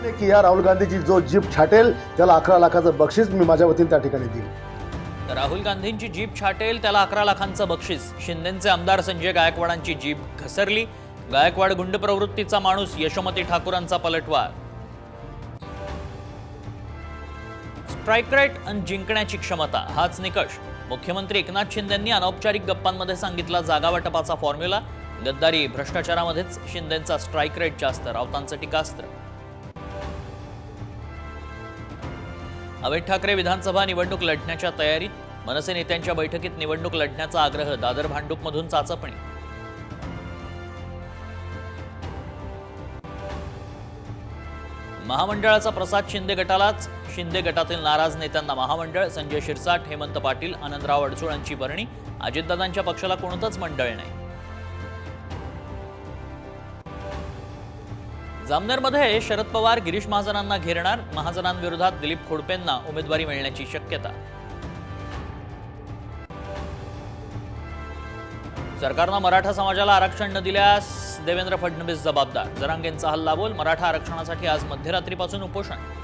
की या राहुल गांधीची जो जीप छाटेल त्याला 11 लाखाचं बक्षीस मी माझ्या वतीने त्या ठिकाणी देईन. तर राहुल गांधींची जीप छाटेल त्याला 11 लाखांचं बक्षीस. शिंदेंचे आमदार संजय गायकवाडांची जीप घसरली. गायकवाड गुंड प्रवृत्तीचा माणूस, यशोमती ठाकूरांचा पलटवार. स्ट्राईक रेट आणि जिंकण्याची क्षमता हाच निकष. मुख्यमंत्री एकनाथ शिंदेंनी अनौपचारिक गप्पांमध्ये सांगितला जागा वाटपाचा फॉर्म्युला. गद्दारी भ्रष्टाचारामध्येच शिंदेंचा स्ट्राईक रेट जास्त, राऊतांचं टीकास्त्र. अमित ठाकरे विधानसभा निवडणूक लढण्याच्या तयारीत. मनसे नेत्यांच्या बैठकीत निवडणूक लढण्याचा आग्रह. दादर भांडूपमधून चाचपणी. महामंडळाचा प्रसाद शिंदे गटालाच. शिंदे गटातील नाराज नेत्यांना महामंडळ. संजय शिरसाट, हेमंत पाटील, आनंदराव अडसूळांची बरणी. अजितदादांच्या पक्षाला कोणतंच मंडळ नाही. जामनेरमध्ये शरद पवार गिरीश महाजनांना घेरणार. महाजनांविरोधात दिलीप खोडपेंना उमेदवारी मिळण्याची शक्यता. सरकारनं मराठा समाजाला आरक्षण न दिल्यास देवेंद्र फडणवीस जबाबदार. जरांगेंचा हल्लाबोल. मराठा आरक्षणासाठी आज मध्यरात्रीपासून उपोषण.